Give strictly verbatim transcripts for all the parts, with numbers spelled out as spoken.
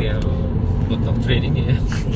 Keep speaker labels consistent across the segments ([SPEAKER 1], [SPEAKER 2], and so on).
[SPEAKER 1] kayak untuk trading ya.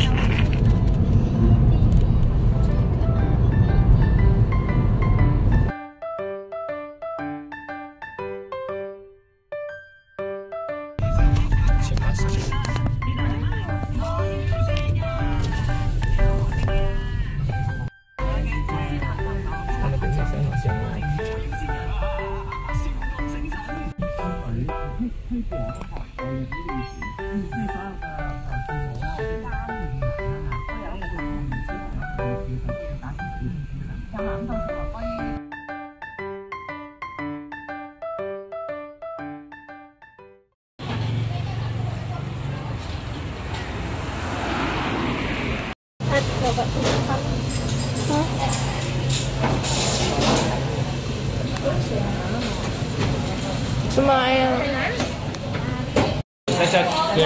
[SPEAKER 2] Smile.
[SPEAKER 1] 살짝 그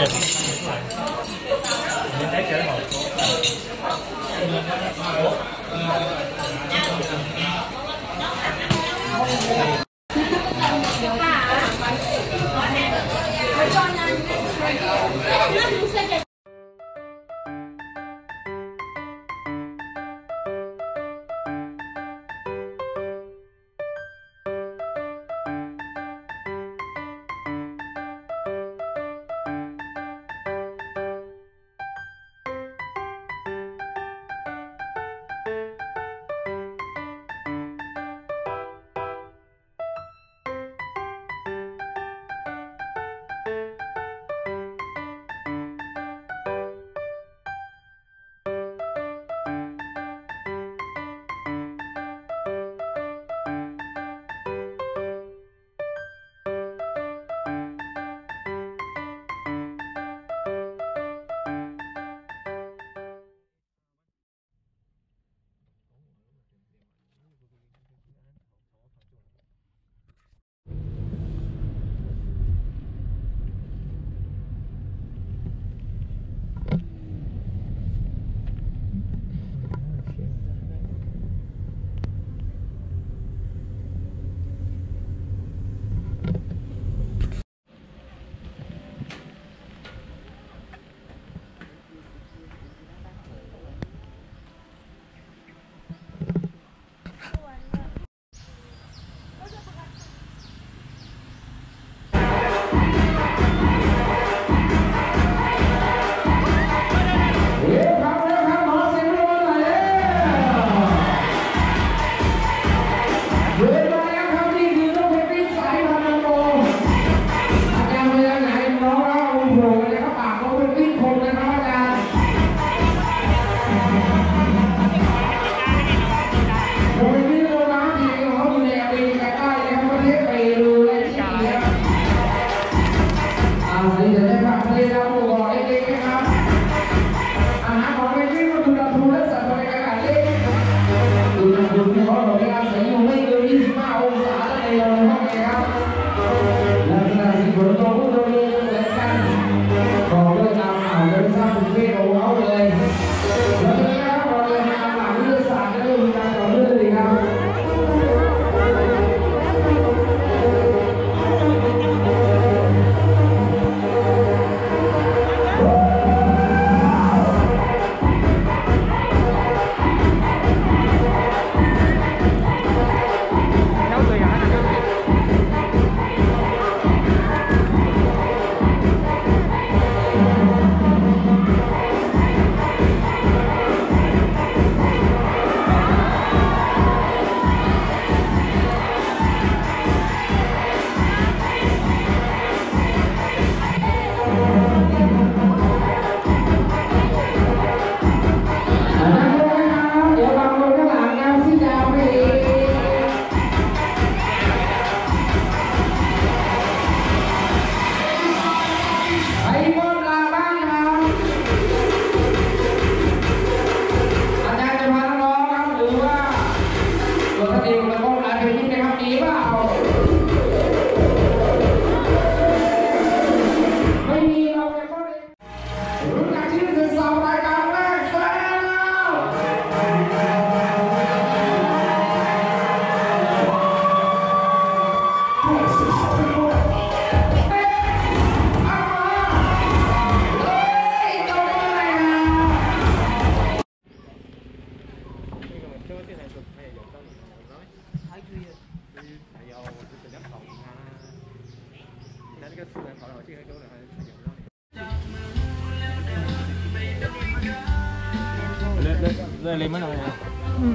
[SPEAKER 2] 这个死人跑来跑去，有人还是有道理。lên lên lên lên mới nói nha.
[SPEAKER 3] Ừ.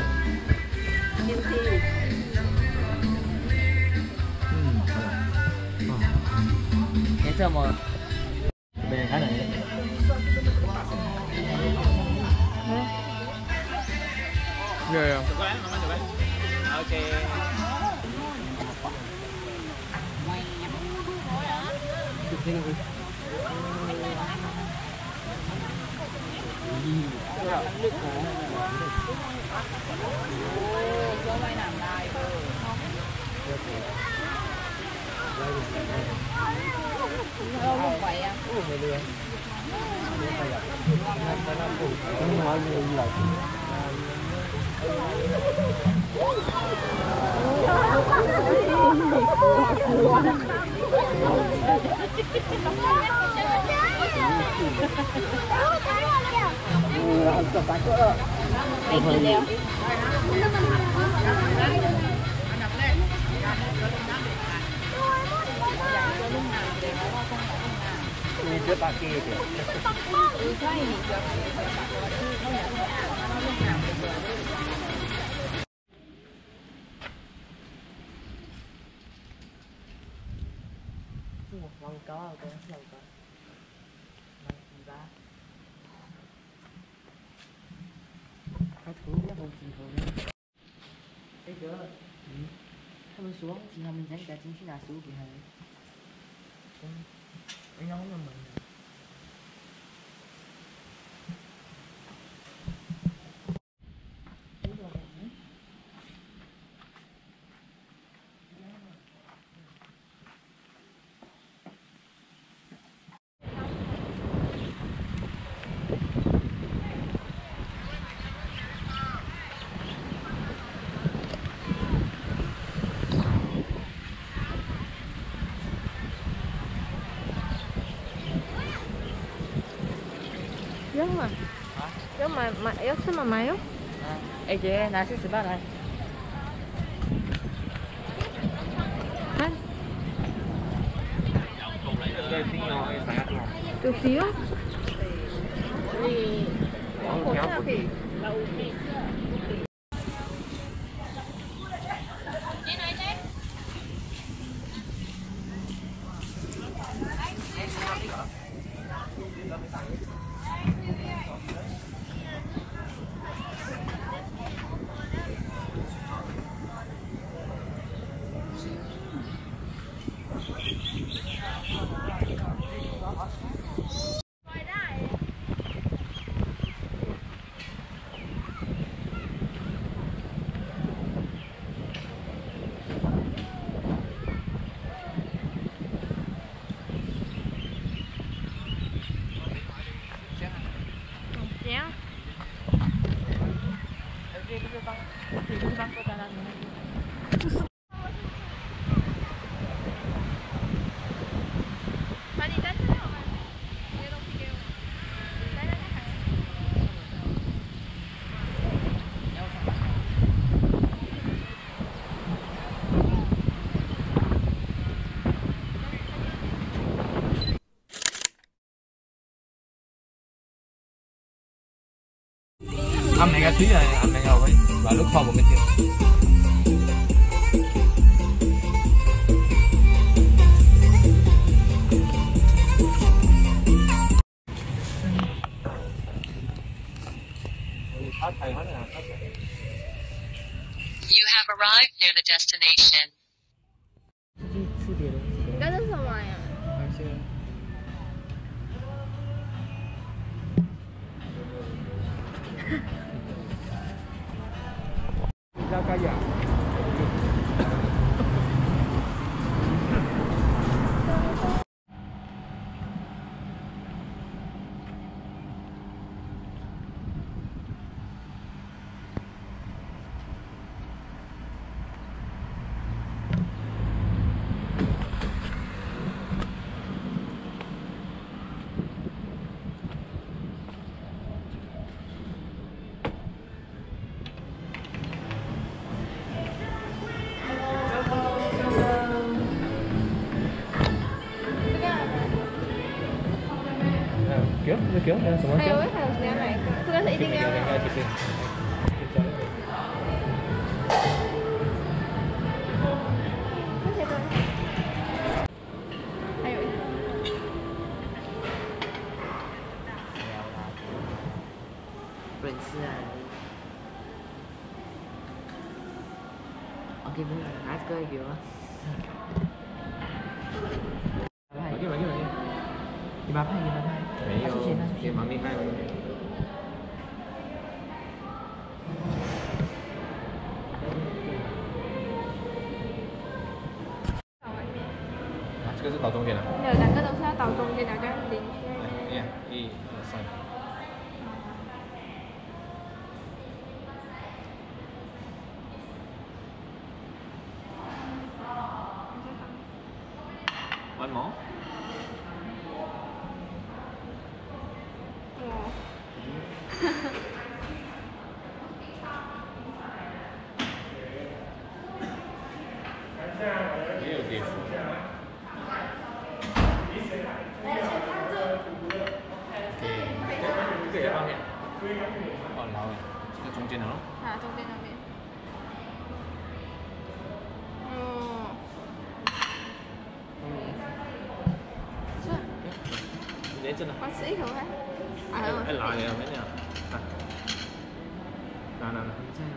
[SPEAKER 2] Cái sao mà bên cái này
[SPEAKER 3] Rồi rồi.
[SPEAKER 2] ok.
[SPEAKER 4] Lâu không vậy à? Đây chị đeo.
[SPEAKER 2] Ini dia pakai dia.
[SPEAKER 4] Lòng có, có lòng có.
[SPEAKER 2] Cái thứ nó không gì thôi.
[SPEAKER 4] Cái cửa.他们说，今天我们再带进去拿手给他们。
[SPEAKER 2] Anh không là mình.
[SPEAKER 3] Giống giống mà mà giống mà mayo.
[SPEAKER 4] Ê chị, này xíu xíu ba này.
[SPEAKER 3] Hả? Chút xíu. Chén.
[SPEAKER 1] Âm này cái thứ này âm này ngầu ấy và lúc kho một cái chuyện.
[SPEAKER 5] You have arrived near the destination.
[SPEAKER 3] Cái đó sao ngoài à?
[SPEAKER 2] Ra ca giả.
[SPEAKER 1] 这个有什么？
[SPEAKER 3] 还有还有两百个，这个是一定要的。这些个，还有一个。
[SPEAKER 4] 不认识啊。OK， 不用，拿这个给我。
[SPEAKER 1] 我给我给我给。
[SPEAKER 4] 一百块，一百块。
[SPEAKER 1] 没有，
[SPEAKER 4] 拿出去，拿出去。
[SPEAKER 1] 忙没开。
[SPEAKER 3] 到外面。
[SPEAKER 1] 啊，这个是倒中间的。
[SPEAKER 3] 没有，两个都是要倒中间的，这样拎起来。
[SPEAKER 1] 哎呀，一、二、三。One more.
[SPEAKER 3] 哦。
[SPEAKER 1] 也有点。这个方面。哦，老的，这个中间的咯。
[SPEAKER 3] 啊，中间那边。哦。是。
[SPEAKER 1] 你真的。
[SPEAKER 3] 我吃一口看。啊，
[SPEAKER 1] 哎，拿的没呢？啊。拿拿拿。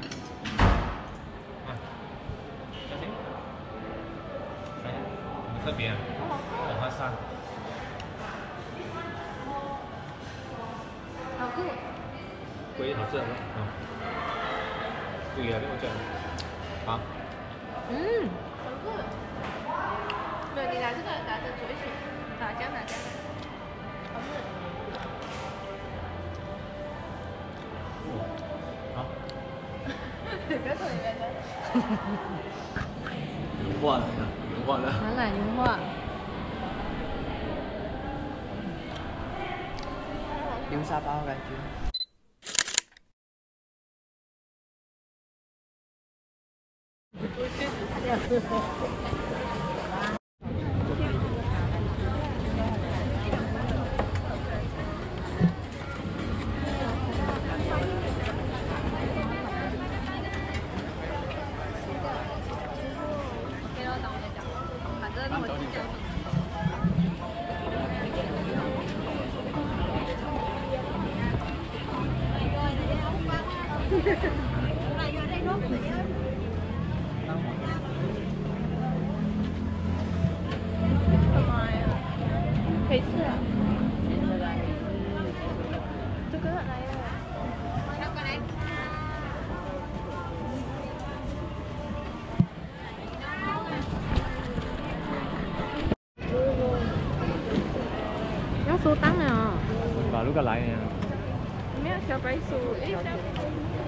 [SPEAKER 1] 啊。小心。哎，很特别啊。往下上。
[SPEAKER 3] 好贵。
[SPEAKER 1] 贵好吃啊！嗯。对呀，跟我讲。好。
[SPEAKER 3] 嗯，很贵。对，你拿这个拿着煮一起，拿这样拿这样。好吃。
[SPEAKER 1] 好。
[SPEAKER 3] 别走里面的。
[SPEAKER 1] 融化了，融化了。
[SPEAKER 3] 哪来融化？
[SPEAKER 4] 流沙包感觉。
[SPEAKER 3] 可以吃啊。这个来了。拿过来。要收档了。
[SPEAKER 1] 把那个来呀。
[SPEAKER 3] 没有小白鼠，哎，小白鼠。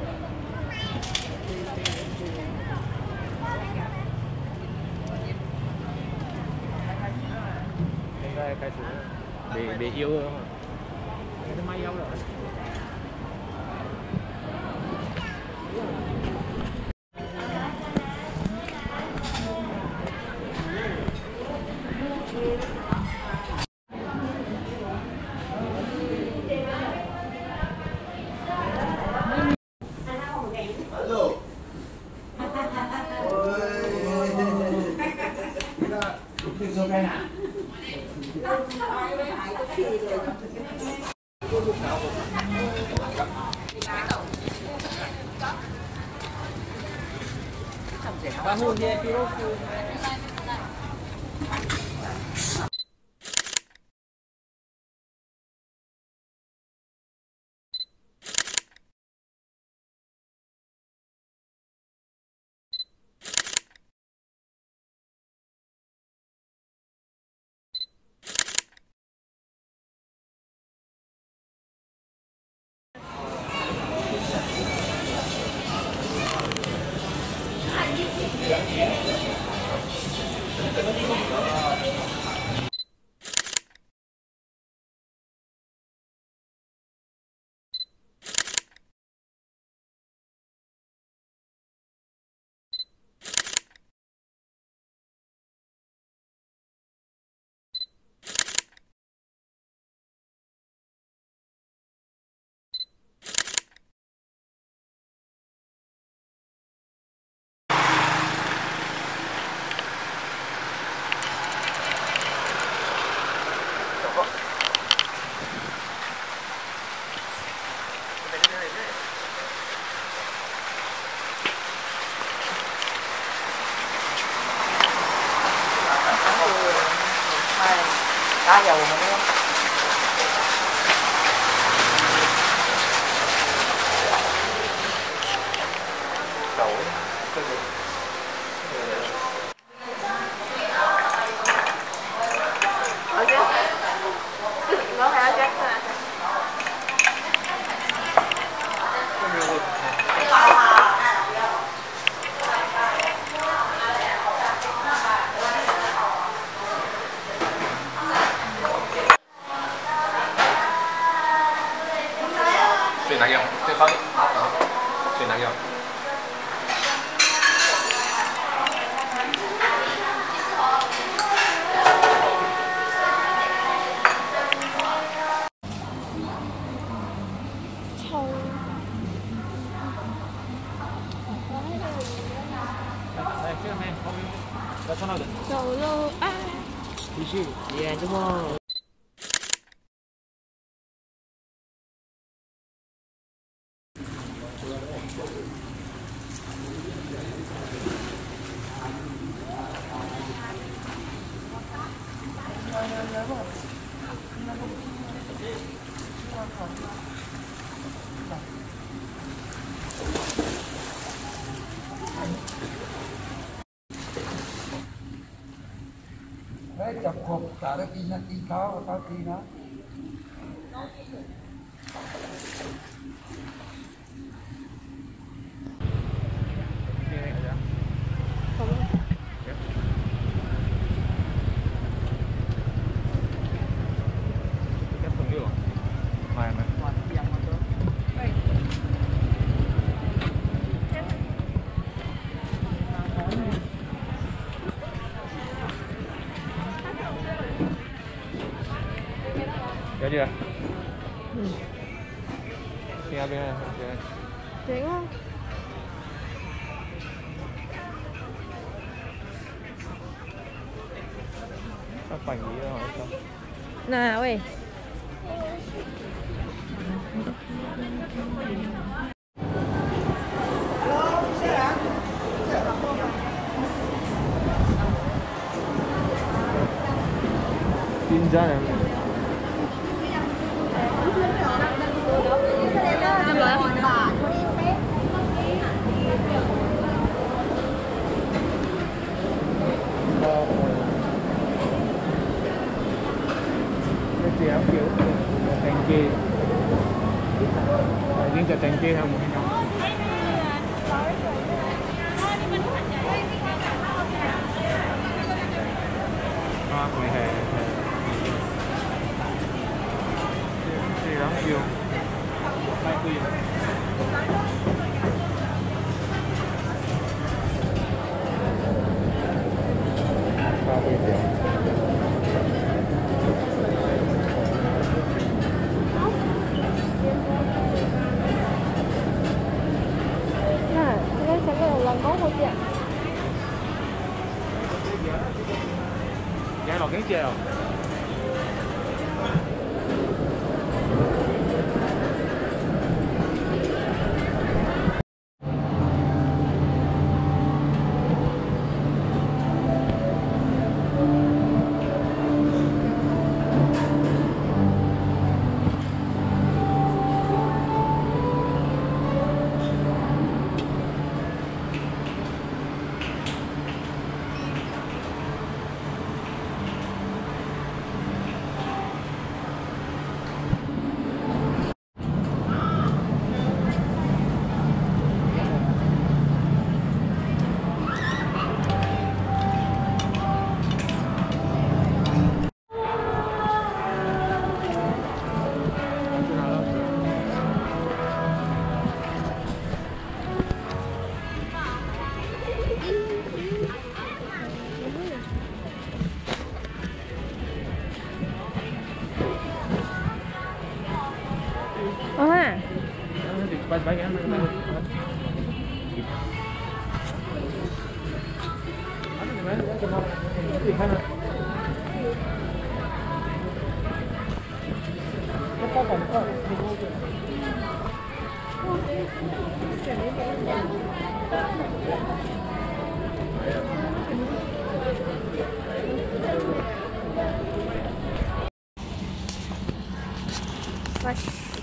[SPEAKER 1] 现在开始别别腰了，有点卖腰了。
[SPEAKER 2] 然后呢，比如说。 加油我们呢？
[SPEAKER 1] 走，这个，
[SPEAKER 3] 我先，我还要加上。
[SPEAKER 1] 这个位置。最难用，最方，最难用。
[SPEAKER 3] 臭。
[SPEAKER 1] 来，这个没，后面，来穿那个。
[SPEAKER 3] 走喽啊！
[SPEAKER 2] 继续，演着么？
[SPEAKER 6] Đấy, chọc hộp cả cái tin tin cáo và cáo tin đó.
[SPEAKER 1] Cái phần liệu ngoài mà. Dạ chưa? Ừ. Nghe bên này, ok.
[SPEAKER 3] Chuyển không?
[SPEAKER 1] Các khoảnh gì đó hỏi không?
[SPEAKER 3] Nào ơi.
[SPEAKER 1] Tin ra này. Cái gì áo kiểu thành kê, riêng cho thành kê không? Hoa mùi hè, gì đó kiểu, hai mươi. Ba mươi triệu.
[SPEAKER 3] Nè, cái sẽ có lần có một chuyện.
[SPEAKER 1] Dạ lọt cái chèo.
[SPEAKER 3] À.
[SPEAKER 1] Baik baik kan. Ano naman? Ano naman?
[SPEAKER 3] 来。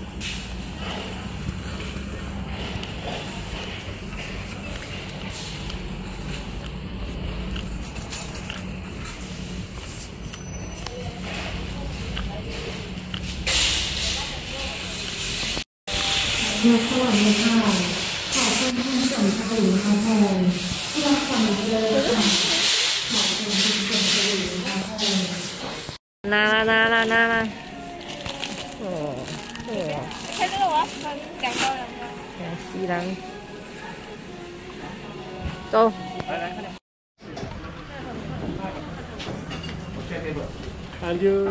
[SPEAKER 7] เมื่อสวัสดีค่ะขอเชิญท่านผู้ชมชาวหญิงพระพงศ์ที่รับฟังเลยค่ะขอเชิญท่านผู้ชมชาวหญิงพระพงศ์
[SPEAKER 2] 拿了拿了拿了。哦哦，
[SPEAKER 3] 拍这个我要两刀两刀。
[SPEAKER 2] 西凉。走。
[SPEAKER 1] 来来，快点。
[SPEAKER 8] And you.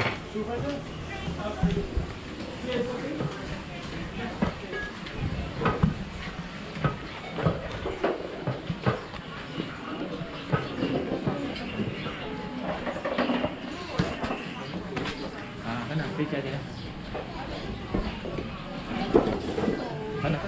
[SPEAKER 1] À, cái nào đi chơi đi. Cái nào?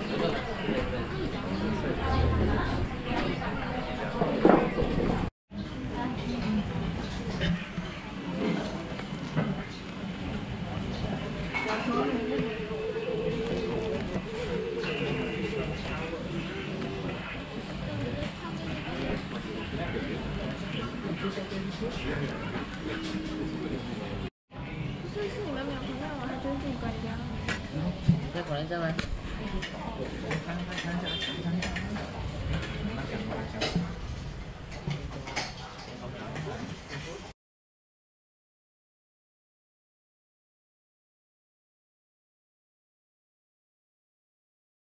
[SPEAKER 3] 这是你们没有看到吗？它就是自己关掉。
[SPEAKER 2] 在口令站吗？
[SPEAKER 1] 看看看一下，看一下。